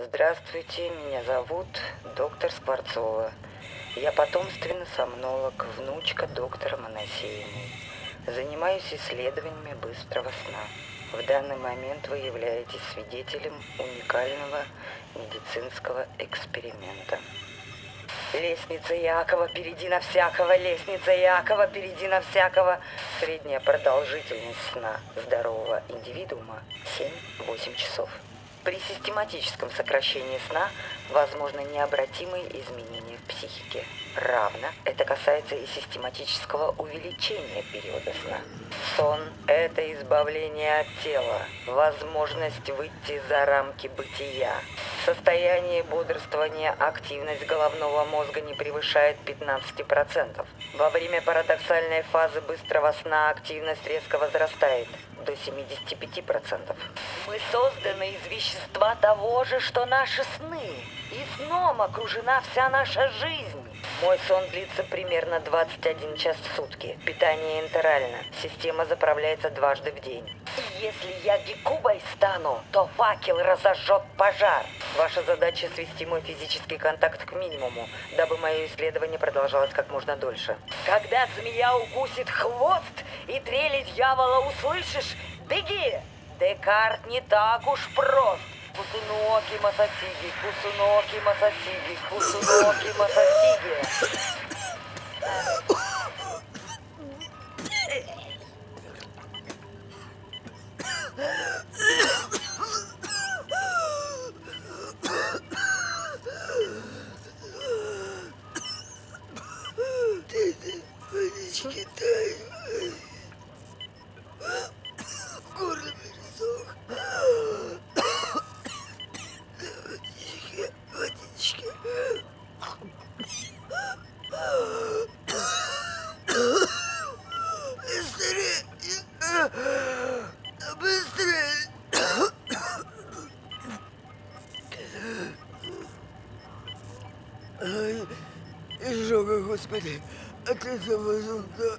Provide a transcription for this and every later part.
Здравствуйте, меня зовут доктор Скворцова. Я потомственный сомнолог, внучка доктора Моносеевой. Занимаюсь исследованиями быстрого сна. В данный момент вы являетесь свидетелем уникального медицинского эксперимента. Лестница Иакова, впереди на всякого, лестница Иакова, впереди на всякого. Средняя продолжительность сна здорового индивидуума 7-8 часов. При систематическом сокращении сна возможны необратимые изменения в психике. Равно это касается и систематического увеличения периода сна. Сон – это избавление от тела, возможность выйти за рамки бытия. В состоянии бодрствования активность головного мозга не превышает 15%. Во время парадоксальной фазы быстрого сна активность резко возрастает до 75%. Мы созданы из вещества того же, что наши сны. И сном окружена вся наша жизнь. Мой сон длится примерно 21 час в сутки. Питание энтерально. Система заправляется дважды в день. И если я геккубой стану, то факел разожжет пожар. Ваша задача свести мой физический контакт к минимуму, дабы мое исследование продолжалось как можно дольше. Когда змея укусит хвост и трели дьявола услышишь, беги! Декарт не так уж прост. Кусуноки Масасиги, Кусуноки Масасиги, Кусуноки Масасиги. Водички дай. Горло пересох. Водички. Быстрее. Быстрее. Ай, изжога, Господи, от этого зонта.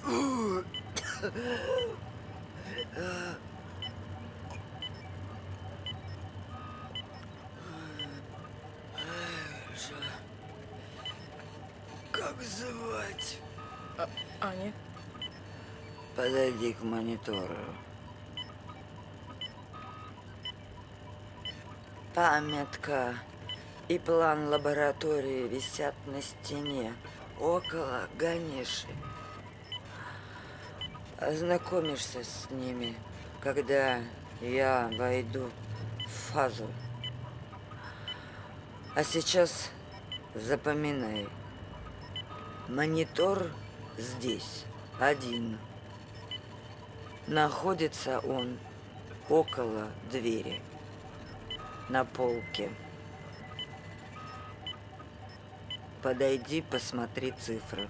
Как звать? Аня. Подойди к монитору. Памятка и план лаборатории висят на стене около Ганиши. Ознакомишься с ними, когда я войду в фазу. А сейчас запоминай. Монитор здесь один. Находится он около двери, на полке. Подойди, посмотри цифры.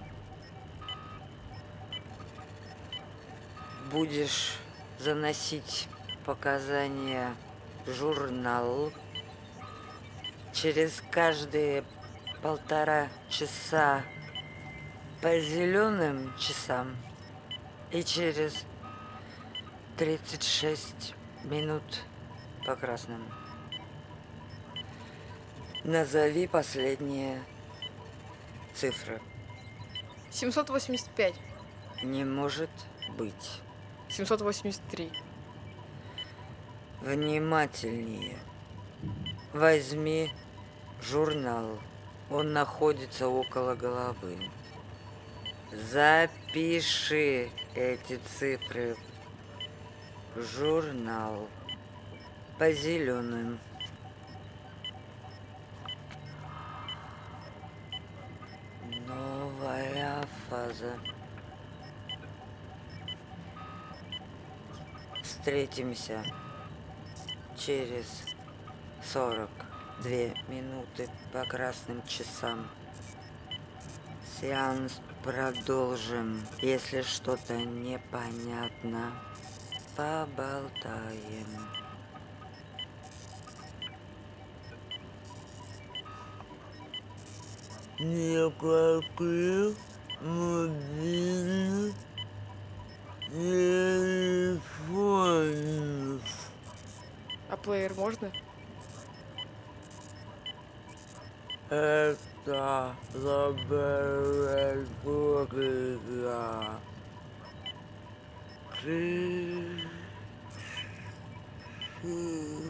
Будешь заносить показания в журнал. Через каждые 1,5 часа по зеленым часам и через 36 минут по красным. Назови последние цифры. 785. Не может быть. 783. Внимательнее. Возьми журнал. Он находится около головы. Запиши эти цифры в журнал по зеленым. Новая фаза. Встретимся через 42 минуты по красным часам. Сеанс продолжим. Если что-то непонятно, поболтаем. Никаких мобильных телефонов. А плеер можно? Это лаборатория. Ты